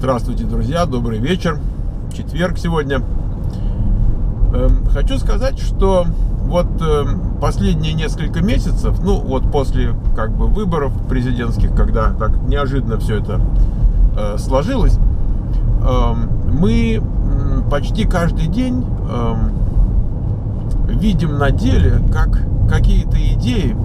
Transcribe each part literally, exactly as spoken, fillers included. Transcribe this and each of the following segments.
Здравствуйте, друзья, добрый вечер. Четверг сегодня. Хочу сказать, что вот последние несколько месяцев, ну вот после как бы выборов президентских, когда так неожиданно все это сложилось, мы почти каждый день видим на деле, как какие-то идеи,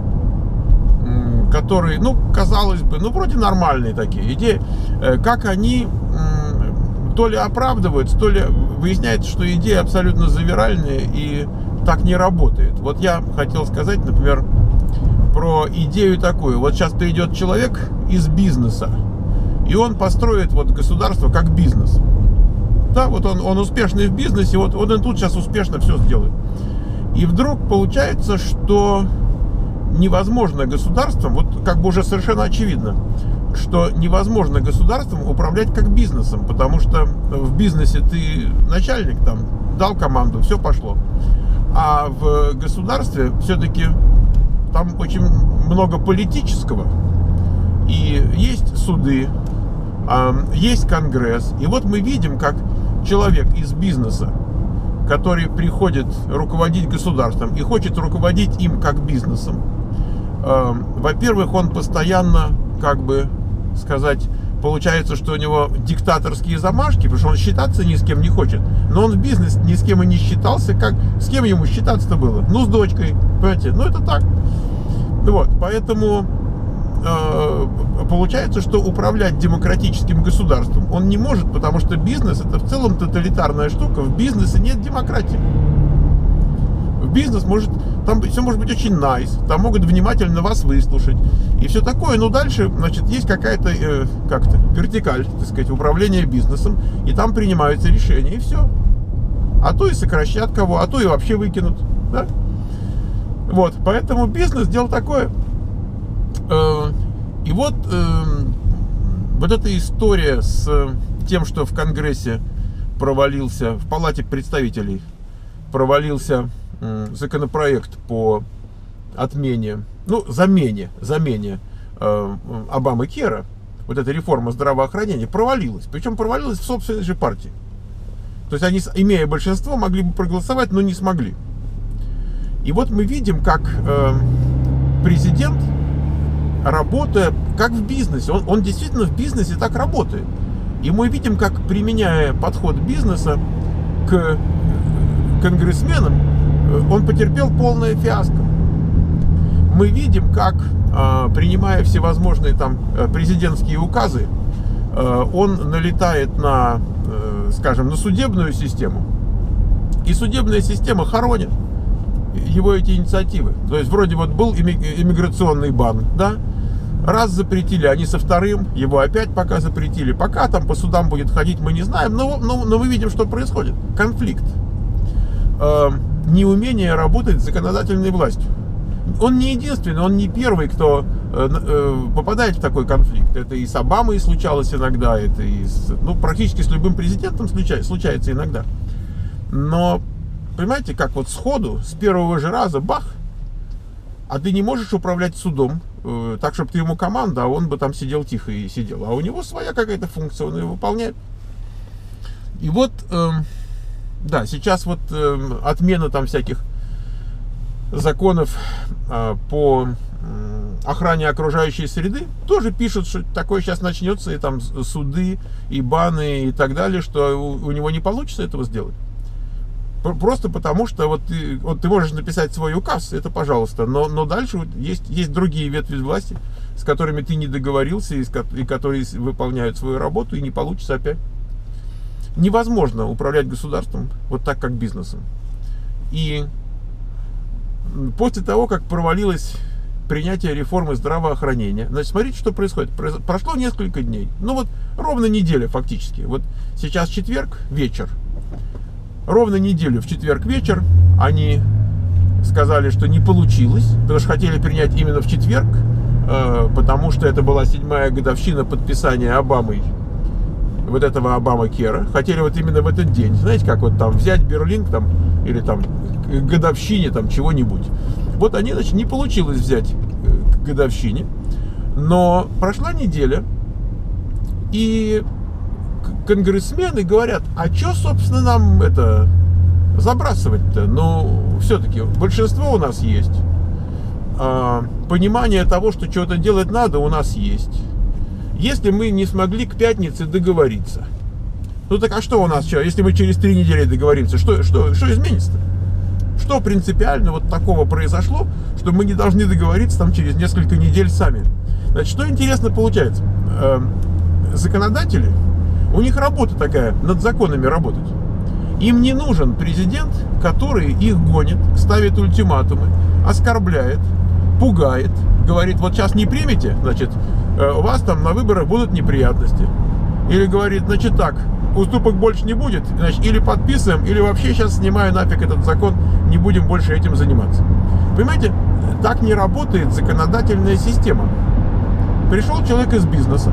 которые, ну, казалось бы, ну, вроде нормальные такие идеи, как они то ли оправдываются, то ли выясняется, что идеи абсолютно завиральные и так не работает. Вот я хотел сказать, например, про идею такую. Вот сейчас придет человек из бизнеса, и он построит вот государство как бизнес. Да, вот он, он успешный в бизнесе, вот, вот он тут сейчас успешно все сделает. И вдруг получается, что невозможно государством, вот как бы уже совершенно очевидно, что невозможно государством управлять как бизнесом, потому что в бизнесе ты начальник, там, дал команду, все пошло. А в государстве все-таки там очень много политического, и есть суды, есть конгресс. И вот мы видим, как человек из бизнеса, который приходит руководить государством и хочет руководить им как бизнесом, во-первых, он постоянно, как бы сказать, получается, что у него диктаторские замашки, потому что он считаться ни с кем не хочет. Но он в бизнес ни с кем и не считался. Как, с кем ему считаться-то было? Ну, с дочкой, понимаете? Ну, это так. Вот, поэтому э, получается, что управлять демократическим государством он не может, потому что бизнес — это в целом тоталитарная штука. В бизнесе нет демократии. В бизнес может, там все может быть очень nice, там могут внимательно вас выслушать и все такое, но дальше, значит, есть какая-то э, как-то вертикаль, так сказать, управления бизнесом, и там принимаются решения, и все. А то и сократят кого, а то и вообще выкинут, да? Вот, поэтому бизнес — дело такое. Э, и вот э, вот эта история с тем, что в Конгрессе провалился, в Палате представителей провалился законопроект по отмене, ну, замене, замене э, Обамакера, вот эта реформа здравоохранения, провалилась. Причем провалилась в собственной же партии. То есть они, имея большинство, могли бы проголосовать, но не смогли. И вот мы видим, как э, президент, работая, как в бизнесе, он, он действительно в бизнесе так работает. И мы видим, как, применяя подход бизнеса к конгрессменам, он потерпел полное фиаско. Мы видим, как, принимая всевозможные там президентские указы, он налетает на, скажем, на судебную систему, и судебная система хоронит его эти инициативы. То есть вроде вот был иммиграционный бан, да, раз запретили, они со вторым его опять пока запретили, пока там по судам будет ходить, мы не знаем, но, но, но мы видим, что происходит. Конфликт. Неумение работать с законодательной властью. Он не единственный, он не первый, кто э, э, попадает в такой конфликт. Это и с Обамой случалось иногда, это и с, ну, практически с любым президентом случается, случается иногда. Но, понимаете, как вот сходу, с первого же раза, бах, а ты не можешь управлять судом э, так, чтобы ты ему команда, а он бы там сидел тихо и сидел. А у него своя какая-то функция, он ее выполняет. И вот... Э, Да, сейчас вот э, отмена там всяких законов э, по э, охране окружающей среды, тоже пишут, что такое сейчас начнется, и там суды, и баны, и так далее, что у, у него не получится этого сделать. Просто потому, что вот ты, вот ты можешь написать свой указ, это пожалуйста, но, но дальше есть, есть другие ветви власти, с которыми ты не договорился, и, и которые выполняют свою работу, и не получится опять. Невозможно управлять государством вот так, как бизнесом. И после того, как провалилось принятие реформы здравоохранения, значит, смотрите, что происходит. Прошло несколько дней. Ну вот ровно неделя фактически. Вот сейчас четверг вечер. Ровно неделю в четверг вечер они сказали, что не получилось, потому что хотели принять именно в четверг, потому что это была седьмая годовщина подписания Обамой вот этого Обамакера. Хотели вот именно в этот день, знаете, как вот там взять Берлин там, или там к годовщине там чего-нибудь. Вот они, значит, не получилось взять к годовщине, но прошла неделя, и конгрессмены говорят, а что, собственно, нам это забрасывать-то? Ну, все-таки большинство у нас есть. А, понимание того, что что-то делать надо, у нас есть. Если мы не смогли к пятнице договориться, ну так а что у нас, что, если мы через три недели договоримся, что, что, что изменится-то? Что принципиально вот такого произошло, что мы не должны договориться там через несколько недель сами? Значит, что интересно получается? Э, законодатели, у них работа такая, над законами работать. Им не нужен президент, который их гонит, ставит ультиматумы, оскорбляет, пугает, говорит, вот сейчас не примете, значит, э, у вас там на выборах будут неприятности. Или говорит, значит так, уступок больше не будет, значит, или подписываем, или вообще сейчас снимаю нафиг этот закон, не будем больше этим заниматься. Понимаете, так не работает законодательная система. Пришел человек из бизнеса,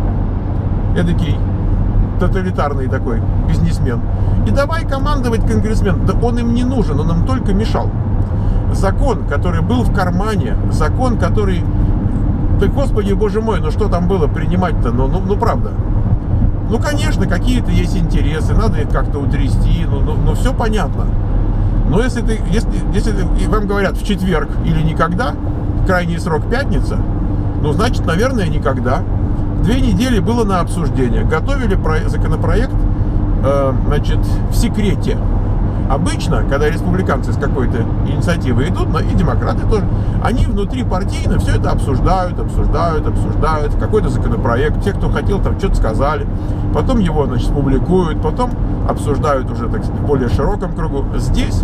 эдакий тоталитарный такой бизнесмен, и давай командовать конгрессмен. Да он им не нужен, он им только мешал. Закон, который был в кармане, закон, который... Да, господи, боже мой, ну что там было принимать-то, ну, ну, ну правда. Ну, конечно, какие-то есть интересы, надо их как-то утрясти, ну, ну, ну все понятно. Но если, ты, если, если вам говорят в четверг или никогда, крайний срок пятница, ну, значит, наверное, никогда. Две недели было на обсуждение. Готовили про- законопроект, э, значит, в секрете. Обычно, когда республиканцы с какой-то инициативой идут, и демократы тоже, они внутрипартийно все это обсуждают, обсуждают, обсуждают, какой-то законопроект, те, кто хотел, там что-то сказали, потом его, значит, публикуют, потом обсуждают уже, так сказать, в более широком кругу. Здесь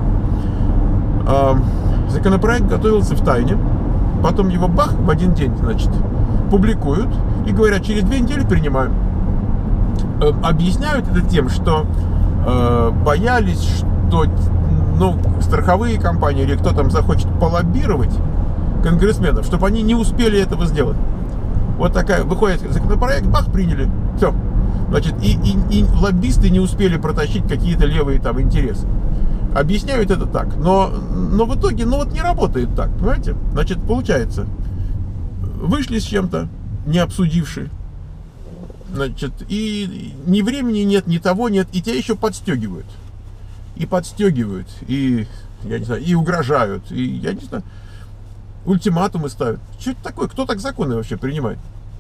э, законопроект готовился в тайне, потом его бах, в один день, значит, публикуют и говорят, через две недели принимаем. Э, объясняют это тем, что э, боялись, что что, ну, страховые компании или кто там захочет полоббировать конгрессменов, чтобы они не успели этого сделать. Вот такая, выходит законопроект, бах, приняли, все. Значит, и, и, и лоббисты не успели протащить какие-то левые там интересы. Объясняют это так, но, но в итоге, ну вот не работает так, понимаете? Значит, получается, вышли с чем-то, не обсудивши, значит, и ни времени нет, ни того нет, и тебя еще подстегивают. И подстегивают, и, я не знаю, и угрожают, и, я не знаю, ультиматумы ставят. Что это такое? Кто так законы вообще принимает?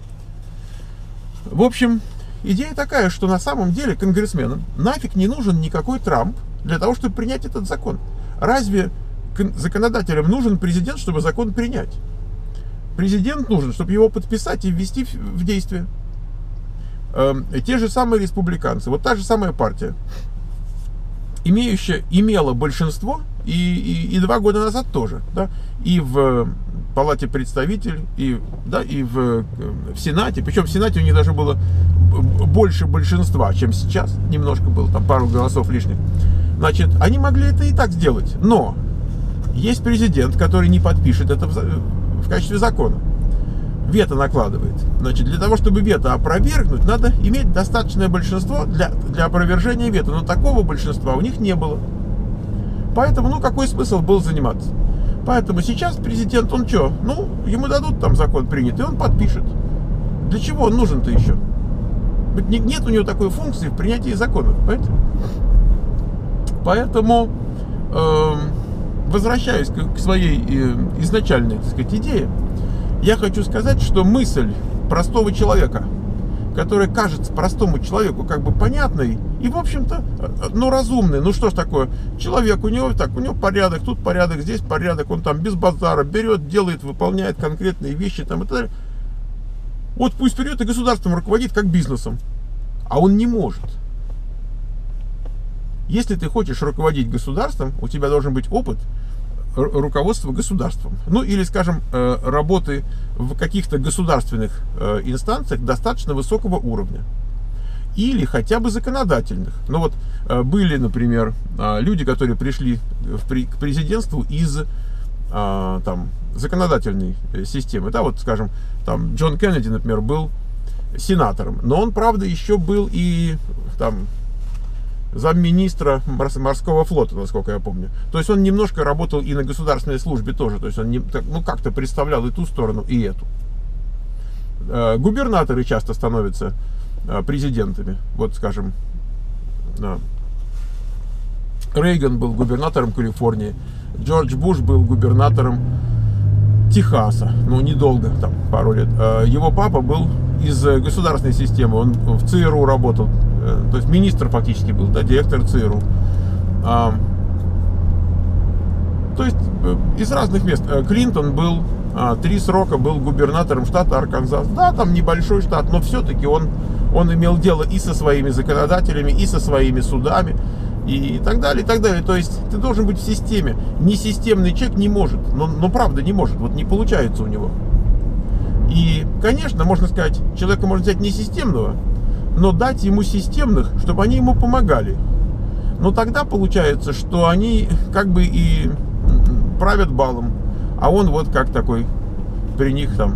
В общем, идея такая, что на самом деле конгрессменам нафиг не нужен никакой Трамп для того, чтобы принять этот закон. Разве законодателям нужен президент, чтобы закон принять? Президент нужен, чтобы его подписать и ввести в действие. Эм, те же самые республиканцы, вот та же самая партия, имеющая, имела большинство и, и, и два года назад тоже, да, и в Палате представителей, и, да, и в, в Сенате, причем в Сенате у них даже было больше большинства, чем сейчас, немножко было, там пару голосов лишних, значит, они могли это и так сделать, но есть президент, который не подпишет это в, в качестве закона, вето накладывает. Значит, для того, чтобы вето опровергнуть, надо иметь достаточное большинство для, для опровержения вето. Но такого большинства у них не было. Поэтому, ну, какой смысл был заниматься? Поэтому сейчас президент, он что? Ну, ему дадут там закон принят, и он подпишет. Для чего он нужен-то еще? Нет у него такой функции в принятии законов, понимаете? Поэтому, э, возвращаясь к, к своей э, изначальной, так сказать, идее, я хочу сказать, что мысль простого человека, которая кажется простому человеку как бы понятной и, в общем-то, ну, разумной. Ну, что ж такое? Человек, у него так, у него порядок, тут порядок, здесь порядок, он там без базара берет, делает, выполняет конкретные вещи там и так далее. Вот пусть вперед и государством руководит как бизнесом. А он не может. Если ты хочешь руководить государством, у тебя должен быть опыт руководства государством. Ну, или, скажем, работы в каких-то государственных инстанциях достаточно высокого уровня. Или хотя бы законодательных. Ну, вот были, например, люди, которые пришли к президентству из там, законодательной системы. Да, вот, скажем, там Джон Кеннеди, например, был сенатором. Но он, правда, еще был и там замминистра морского флота, насколько я помню. То есть он немножко работал и на государственной службе тоже. То есть он не, ну, как-то представлял и ту сторону, и эту. Губернаторы часто становятся президентами. Вот, скажем, Рейган был губернатором Калифорнии, Джордж Буш был губернатором Техаса, ну, недолго, там, пару лет. Его папа был из государственной системы, он в ЦРУ работал, то есть министр фактически был, да, директор ЦРУ. То есть из разных мест. Клинтон был, три срока был губернатором штата Арканзас. Да, там небольшой штат, но все-таки он, он имел дело и со своими законодателями, и со своими судами, и так далее, и так далее. То есть ты должен быть в системе. Несистемный человек не может, но, но правда не может, вот не получается у него. И, конечно, можно сказать, человека можно взять несистемного, но дать ему системных, чтобы они ему помогали. Но тогда получается, что они как бы и правят балом, а он вот как такой при них там,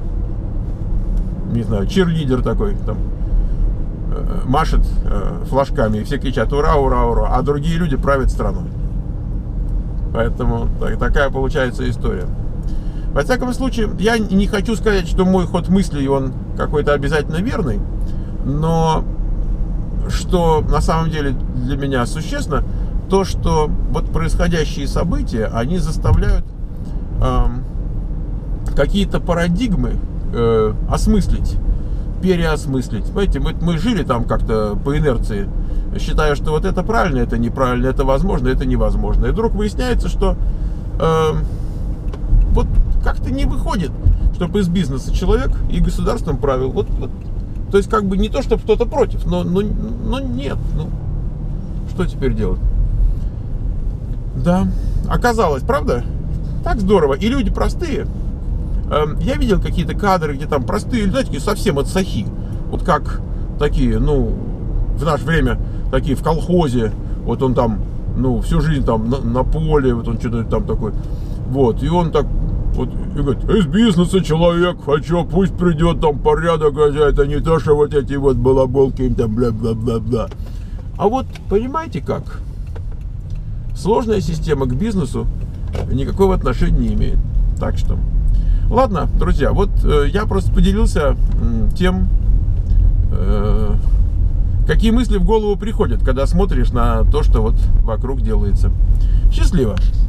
не знаю, чирлидер такой там, машет э, флажками, и все кричат ура, ура, ура, а другие люди правят страной. Поэтому так, такая получается история. Во всяком случае, я не хочу сказать, что мой ход мыслей, он какой-то обязательно верный, но что на самом деле для меня существенно, то, что вот происходящие события, они заставляют э, какие-то парадигмы э, осмыслить, переосмыслить. Понимаете, мы, мы жили там как-то по инерции, считая, что вот это правильно, это неправильно, это возможно, это невозможно. И вдруг выясняется, что э, вот как-то не выходит, чтобы из бизнеса человек и государством правил. Вот, вот. То есть как бы не то, чтобы кто-то против, но, но, но нет. Ну, что теперь делать? Да, оказалось, правда? Так здорово. И люди простые. Я видел какие-то кадры, где там простые, знаете, совсем от сахи. Вот как такие, ну, в наше время, такие в колхозе. Вот он там, ну, всю жизнь там на, на поле, вот он что-то там такой. Вот, и он так, вот, и говорит, из бизнеса человек, хочу, пусть придет там порядок, это не то, что вот эти вот балаболки, им там бла-бла-бла-бла. А вот, понимаете как? Сложная система к бизнесу никакого отношения не имеет. Так что, ладно, друзья, вот э, я просто поделился э, тем, э, какие мысли в голову приходят, когда смотришь на то, что вот вокруг делается. Счастливо!